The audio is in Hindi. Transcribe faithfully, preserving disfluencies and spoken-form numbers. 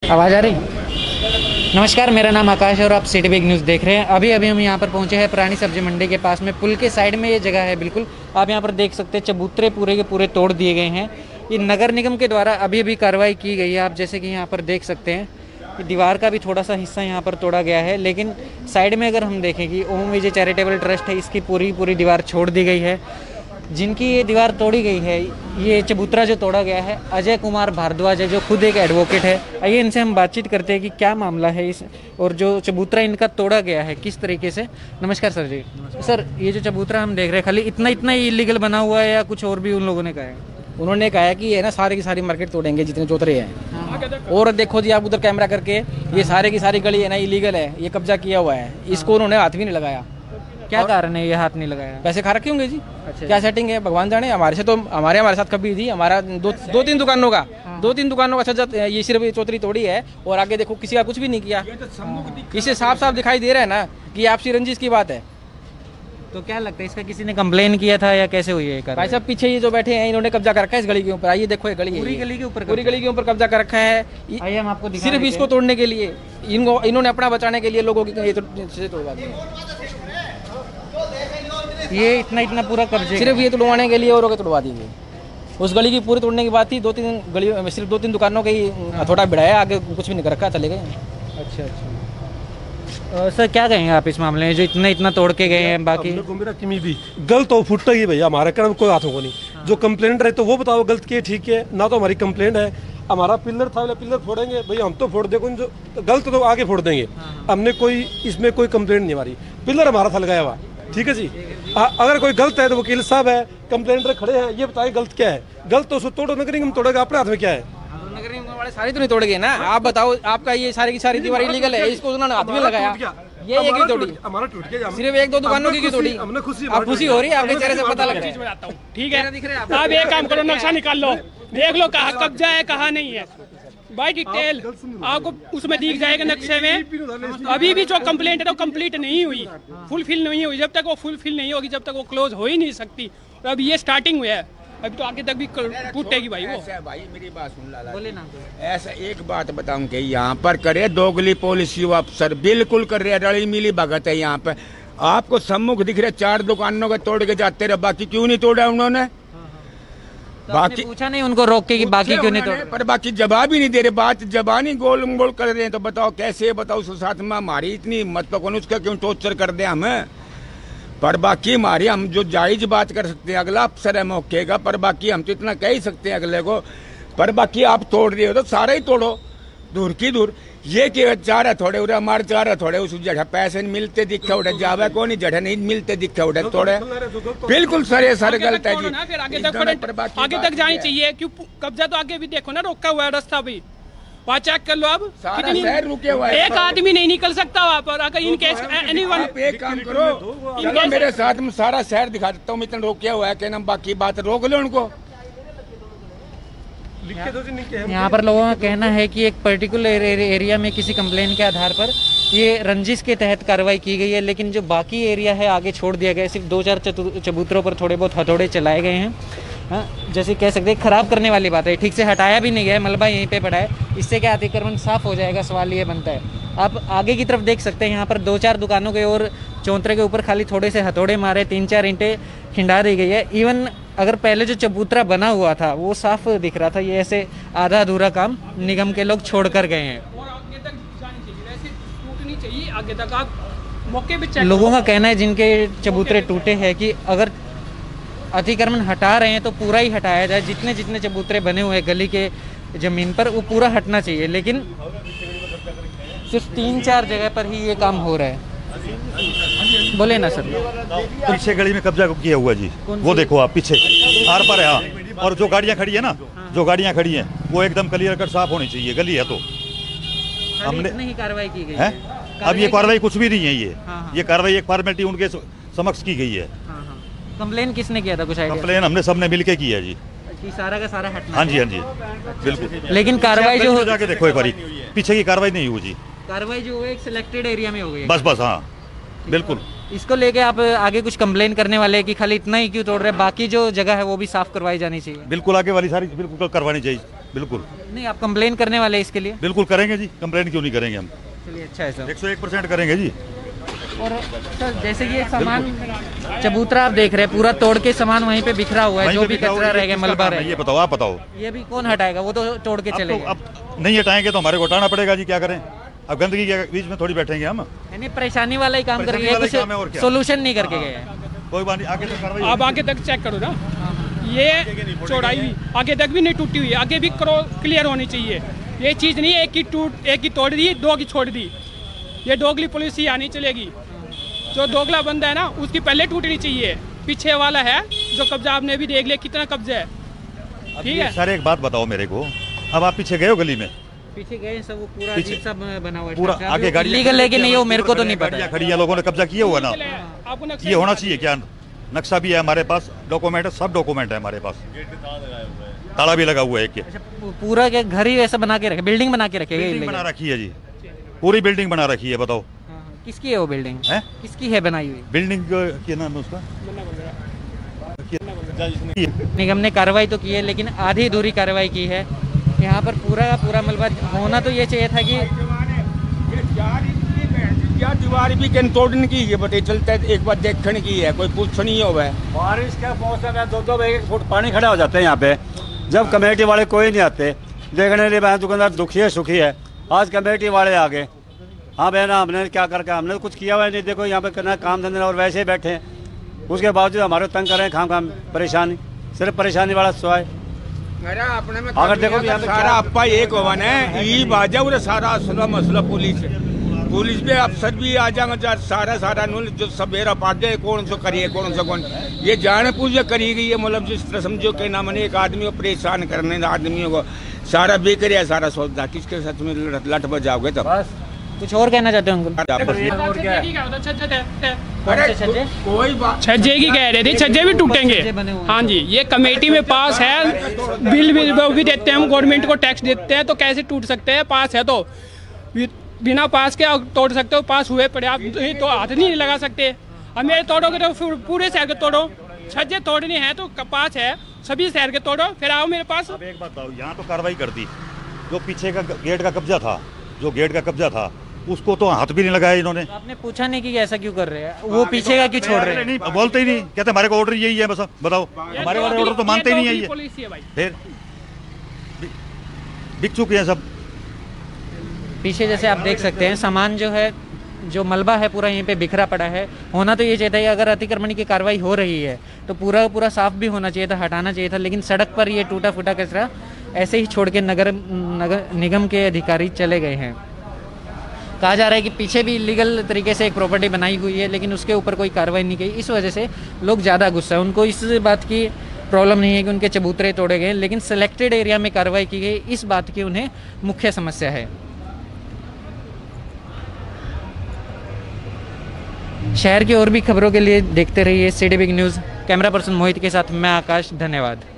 आवाज़ आ रही? नमस्कार, मेरा नाम आकाश है और आप सिटी बिग न्यूज़ देख रहे हैं। अभी अभी हम यहाँ पर पहुँचे हैं पुरानी सब्जी मंडी के पास में, पुल के साइड में ये जगह है। बिल्कुल आप यहाँ पर देख सकते हैं, चबूतरे पूरे के पूरे तोड़ दिए गए हैं। ये नगर निगम के द्वारा अभी अभी कार्रवाई की गई है। आप जैसे कि यहाँ पर देख सकते हैं कि दीवार का भी थोड़ा सा हिस्सा यहाँ पर तोड़ा गया है, लेकिन साइड में अगर हम देखें कि ओम विजय चैरिटेबल ट्रस्ट है, इसकी पूरी पूरी दीवार छोड़ दी गई है। जिनकी ये दीवार तोड़ी गई है, ये चबूतरा जो तोड़ा गया है, अजय कुमार भारद्वाज है, जो खुद एक एडवोकेट है। आइए इनसे हम बातचीत करते हैं कि क्या मामला है इस, और जो चबूतरा इनका तोड़ा गया है किस तरीके से। नमस्कार सर जी। सर, ये जो चबूतरा हम देख रहे हैं, खाली इतना इतना ही इलीगल बना हुआ है या कुछ और भी उन लोगों ने कहा है? उन्होंने कहा है कि ये ना सारे की सारी मार्केट तोड़ेंगे जितने चौतरे हैं। और देखो जी, आप उधर कैमरा करके, ये सारे की सारी गली है ना इलीगल है, ये कब्जा किया हुआ है, इसको उन्होंने हाथ भी नहीं लगाया। क्या कारण है ये हाथ नहीं लगाया? पैसे खा रखे होंगे जी। अच्छा, क्या सेटिंग है भगवान जाने। हमारे से तो हमारे हमारे साथ कभी थी, हमारा दो दो तीन दुकानों का दो तीन दुकानों का सजा, ये सिर्फ चौधरी तोड़ी है और आगे देखो किसी का कुछ भी नहीं किया। इसे साफ साफ दिखाई दे रहा है ना कि आपसी रंजिश की बात है। तो क्या लगता है, इसका किसी ने कंप्लेन किया था या कैसे हुई है? भाई साहब, पीछे ये जो बैठे हैं, इन्होंने कब्जा कर रखा है इस गली के ऊपर। आइए देखो, ये गली है, पूरी गली के ऊपर पूरी गली के ऊपर कब्जा कर रखा है। आइए हम आपको दिखा सिर्फ देते इसको हैं। तोड़ने के लिए, इनको इन्होंने अपना बचाने के लिए लोगों की ये तोड़वा दिया। ये इतना इतना पूरा कब्जे सिर्फ ये तोड़वाने के लिए औरों के तोड़वा दिए। उस गली की पूरी तोड़ने की बात थी। दो तीन गली, सिर्फ दो तीन दुकानों का ही हथौड़ा भिड़ाया, आगे कुछ भी नहीं कर रखा, चले गए। अच्छा अच्छा। सर, क्या कहेंगे आप इस मामले में, जो इतना इतना तोड़ के गए हैं? बाकी मेरा किमी भी गलत हो फुट ही भैया, हमारे कारण कोई हाथों को नहीं। हाँ। जो कंप्लेंट रहे तो वो बताओ गलत किए, ठीक है ना। तो हमारी कंप्लेंट है, हमारा पिलर था, वाला पिलर फोड़ेंगे भैया, हम तो फोड़ देखो, जो गलत तो आगे फोड़ देंगे। हाँ। हमने कोई इसमें कोई कंप्लेंट नहीं हमारी, पिलर हमारा था लगाया हुआ, ठीक है जी। आ, अगर कोई गलत है तो वकील साहब है, कंप्लेंटर खड़े हैं, ये बताए गलत क्या है। गलत तो उसको तोड़ो, नगर निगम तोड़ेगा, अपने हाथ में क्या है। नगर निगम वाले सारे तो नहीं तोड़ गए ना। आप बताओ, आपका ये सारी की सारी दीवार इलीगल है, इसको उन्होंने हाथ में लगाया, ये एक ही तोड़ी, हमारा टूट गया। सिर्फ एक दो दुकानों की तोड़ी। हमने खुशी, आप खुशी हो रही है, आपके चेहरे से पता लग रहा है। ठीक है, दिख रहे हैं आप। एक काम करो, नक्शा निकाल लो, देख लो कहाँ कब्जा है कहाँ नहीं है, बाई डिटेल आपको उसमें दिख जाएगा नक्शे में। अभी भी जो कंप्लेंट है वो कंप्लीट नहीं हुई, फुलफिल नहीं हुई। जब तक वो फुलफिल नहीं होगी, जब तक वो क्लोज हो ही नहीं सकती। और अभी ये स्टार्टिंग हुआ है, अभी तो आगे तक भी टूटेगी भाई वो। भाई मेरी बात सुन लाला, बोले ना। ऐसा एक बात बताऊं कि यहाँ पर करे दोगली पॉलिसी अफसर बिल्कुल कर रहे, रली मिली भगत है यहाँ पे। आपको सम्मुख दिख रहे, चार दुकानों के तोड़ के जाते रहे, बाकी क्यों नहीं तोड़ा उन्होंने? तो बाकी पूछा नहीं उनको रोक के कि बाकी क्यों नहीं तोड़ा? पर बाकी जवाब ही नहीं दे रहे, बात जबानी गोल गोल कर रहे हैं। तो बताओ कैसे, बताओ उस साथ में हमारी इतनी हिम्मत तो कौन, उसका क्यों टॉर्चर कर दे हमें। पर बाकी हमारी, हम जो जायज बात कर सकते हैं, अगला अफसर है मौके का, पर बाकी हम तो इतना कह ही सकते हैं अगले को। पर बाकी आप तोड़ रहे हो तो सारा ही तोड़ो, दूर की दूर। ये कि चार है थोड़े उड़े, हमारे चार है थोड़े, उस जगह पैसे मिलते दिखे उड़े, जावे को नहीं जगह नहीं मिलते दिखे उड़े थोड़े। बिल्कुल सर, ये सर गलत है जी। आगे तक आगे तक जानी चाहिए, क्यों कब्जा तो आगे भी देखो ना, रोका हुआ है रास्ता भी, वहाँ चेक कर लो। अब कितनी शहर रुके हुआ है, एक आदमी नहीं निकल सकता वहाँ पर। अगर इन केस एनीवन, एक काम करो, चलो मेरे साथ में सारा शहर दिखा देता हूँ, मैं इतना रोके हुआ है कि ना, बाकी बात रोक लो उनको। यहाँ पर लोगों का कहना है कि एक पर्टिकुलर एरिया में किसी कंप्लेन के आधार पर ये रंजिश के तहत कार्रवाई की गई है, लेकिन जो बाकी एरिया है आगे छोड़ दिया गया है। सिर्फ दो चार चबूतरों पर थोड़े बहुत हथौड़े चलाए गए हैं। हाँ, जैसे कह सकते हैं खराब करने वाली बात है, ठीक से हटाया भी नहीं गया है, मलबा यहीं पे पड़ा है। इससे क्या अतिक्रमण साफ हो जाएगा, सवाल ये बनता है। आप आगे की तरफ देख सकते हैं, यहाँ पर दो चार दुकानों के और चौंतरे के ऊपर खाली थोड़े से हथौड़े मारे, तीन चार ईंटें खिंडा दी गई है। इवन अगर पहले जो चबूतरा बना हुआ था वो साफ दिख रहा था, ये ऐसे आधा अधूरा काम निगम के लोग छोड़ कर गए हैं। और आगे तक जानी चाहिए, वैसे टूटनी चाहिए आगे तक। आप मौके पे चेक, लोगों का कहना है जिनके चबूतरे टूटे हैं कि अगर अतिक्रमण हटा रहे हैं तो पूरा ही हटाया जाए। जितने जितने चबूतरे बने हुए हैं गली के ज़मीन पर, वो पूरा हटना चाहिए, लेकिन सिर्फ तीन चार जगह पर ही ये काम हो रहा है। बोले ना सर। पीछे गली में कब्जा किया हुआ जी, वो देखो आप पीछे आर पर है। हाँ, और जो गाड़ियाँ खड़ी है ना, जो गाड़ियाँ खड़ी हैं वो एकदम क्लियर कट साफ होनी चाहिए। गली है तो हमने नहीं कार्रवाई की गई है। अब ये कार्रवाई कुछ भी नहीं है, ये हाँ, ये कार्रवाई एक फॉर्मेलिटी उनके समक्ष की गई है। कंप्लेन किसने किया था, कुछ आइडिया? कंप्लेन हमने सबने मिलके किया जी, कि सारा का सारा हटना। हाँ जी, हाँ जी, बिल्कुल। लेकिन कार्रवाई जो हो, जाके देखो एक बारी, पीछे की कार्रवाई नहीं हुई जी। कार्रवाई जो हुई एक सिलेक्टेड एरिया में हो गई। बस बस, हाँ बिल्कुल। इसको लेके आप आगे कुछ कंप्लेन करने वाले हैं कि खाली इतना ही क्यों तोड़ रहे हैं, बाकी जो जगह है वो भी साफ करवाई जानी चाहिए? बिल्कुल, आगे वाली सारी बिल्कुल करवानी चाहिए, बिल्कुल। नहीं, आप कंप्लेन करने वाले हैं इसके लिए? बिल्कुल करेंगे जी, कंप्लेन क्यों नहीं करेंगे हम। चलिए, अच्छा है सर। एक सौ एक परसेंट करेंगे जी। और सर जैसे कि ये सामान चबूतरा आप देख रहे हैं, पूरा तोड़ के सामान वहीं पे बिखरा हुआ है, वहीं जो पे भी बिखरा हुआ कचरा है, रह गया, किसका मलबा काम रह है? ये गया, बताओ, आप बताओ। ये भी कौन हटाएगा? वो तो तोड़ के अब चले तो गए। अब नहीं हटाएंगे तो हमारे को हटाना पड़ेगा जी, क्या करें। अब गंदगी के बीच में थोड़ी बैठेंगे हम। यानी परेशानी वाला ही काम करके परेशानी गए, वाला ही काम है और कुछ क्या। सोल्यूशन नहीं करके गए हैं। कोई बात नहीं, आगे तो कार्रवाई आप आगे तक चेक करो ना, ये चौड़ाई भी आगे तक भी नहीं टूटी हुई है, आगे भी क्लियर होनी चाहिए। ये चीज़ नहीं है एक की टूट एक की तोड़ दी, दो की छोड़ दी। ये दोगली पॉलिसी यहाँ नहीं चलेगी। जो दोगला बंदा है ना, उसकी पहले टूटनी चाहिए। पीछे वाला है जो कब्जा, आपने भी देख लिया कितना कब्जा है, ठीक है। सर एक बात बताओ मेरे को, अब आप पीछे गए हो गली में? पीछे गए सब, वो पूरा पीछे- अजीब सा बना हुआ है, पूरा structure। आगे गाड़ी लीगल है कि नहीं वो मेरे को तो नहीं पता गाड़ियाँ है। खड़ी है, लोगों ने कब्जा किया हुआ ना। आपको नक्शा ये होना चाहिए क्या? नक्शा भी है हमारे पास, डॉक्यूमेंट है, सब डॉक्यूमेंट है हमारे पास, ताला भी लगा हुआ है एक के। अच्छा, पू- पूरा क्या घर ही वैसा बना के रखे, बिल्डिंग बना के रखे? बिल्डिंग बना रखी है जी, पूरी बिल्डिंग बना रखी है। बताओ किसकी है वो बिल्डिंग? है किसकी है बनाई हुई? बिल्डिंग क्या नाम है उसका? निगम ने कार्रवाई तो की है, लेकिन आधी अधूरी कार्रवाई की है। यहाँ पर पूरा का पूरा मलबा होना तो ये चाहिए था कि क्या दीवार भी कहीं तोड़ने की ये बटे चलता है, एक बार देखने की है, कोई पूछ नहीं हो। बारिश का मौसम है, दो दो एक फुट पानी खड़ा हो जाते हैं यहाँ पे। जब कमेटी वाले कोई नहीं आते देखने लिए, मैं दुकानदार दुखी है सुखी है। आज कमेटी वाले आ गए, हाँ बहना हमने क्या करके, हमने कुछ किया हुआ नहीं। देखो यहाँ पे करना काम धंधे और वैसे ही बैठे हैं, उसके बावजूद हमारे तंग कर रहे हैं, खाम खाम परेशानी, सिर्फ परेशानी वाला स्वाय। अगर देखो यहाँ पे सारा अपा एक होवन है, ई बाजा उरे सारा असला मसला पुलिस पुलिस पे अफसर भी आ जाएंगे, सारा सारा नूल जो सवेरा पाट जाए, कौन सो करिए कौन सा कौन ये जाने पूछ करी गई है। मतलब जिस तरह समझो कि ना मैंने एक आदमी को परेशान करने आदमियों को सारा बेकर है, सारा सौदा किसके साथ में लट बजाओगे तब। बस कुछ और कहना चाहते हो अंकुल? और क्या अरे कोई बात छज्जे की कह रहे थे, छज्जे भी टूटेंगे। छज्जे बने हुए हैं। हाँ जी, ये कमेटी में पास है, बिल भी वो भी देते हैं हम, गवर्नमेंट को टैक्स देते हैं, तो कैसे टूट सकते हैं? पास है तो बि- बिना पास के आप तोड़ सकते हो, पास हुए पड़े आप नहीं तो हाथ नहीं लगा सकते। अब मेरे तोड़ोगे तो फिर पूरे शहर के तोड़ो, छज्जे तोड़ने हैं तो पास है, सभी शहर के तोड़ो, फिर आओ मेरे पास। अब एक बात बताओ, यहाँ तो कार्रवाई कर दी, जो पीछे का गेट का कब्जा था, जो गेट का कब्जा था उसको तो हाथ भी नहीं लगाया इन्होंने। आपने पूछा नहीं कि ऐसा क्यों कर रहे हैं, वो पीछे का क्यों छोड़ रहे हैं? नहीं बोलते ही नहीं, कहते हमारे को ऑर्डर यही है बस। बताओ, हमारे वाले ऑर्डर तो मानते ही नहीं है ये। पुलिस है भाई, फिर बिक चुके हैं सब। पीछे जैसे आप देख सकते हैं सामान जो है, जो मलबा है पूरा यहीं पे बिखरा पड़ा है। होना तो ये चाहिए था कि अगर अतिक्रमण की कार्रवाई हो रही है तो पूरा पूरा साफ भी होना चाहिए था, हटाना चाहिए था। लेकिन सड़क पर ये टूटा फूटा कचरा ऐसे ही छोड़ के नगर नगर निगम के अधिकारी चले गए हैं। कहा जा रहा है कि पीछे भी इलीगल तरीके से एक प्रॉपर्टी बनाई हुई है, लेकिन उसके ऊपर कोई कार्रवाई नहीं की। इस वजह से लोग ज़्यादा गुस्सा है, उनको इस बात की प्रॉब्लम नहीं है कि उनके चबूतरे तोड़े गए, लेकिन सेलेक्टेड एरिया में कार्रवाई की गई, इस बात की उन्हें मुख्य समस्या है। शहर की और भी खबरों के लिए देखते रहिए city big news. Camera person Mohit के साथ मैं आकाश, धन्यवाद।